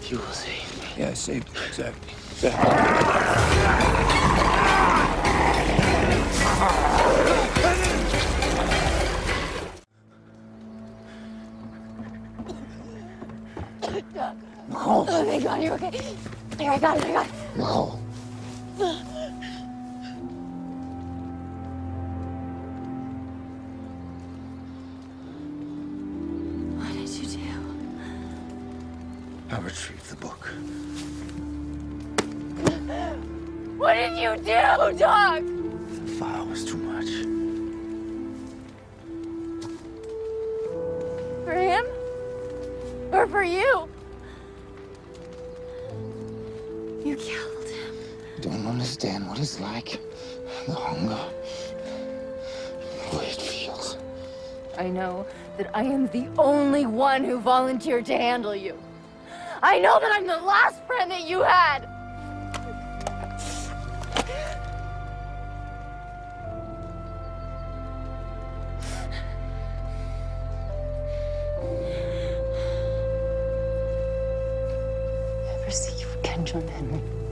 You will save me. Yeah, I saved you. Exactly. Doug. No. Oh, thank God, you're okay. Here, I got it. No. What did you do? I retrieved the book. What did you do, Doug? The file was too much. For him? Or for you? You killed him. You don't understand what it's like. The hunger. The way it feels. I know that I am the only one who volunteered to handle you. I know that I'm the last friend that you had. Never see you again, John Henry.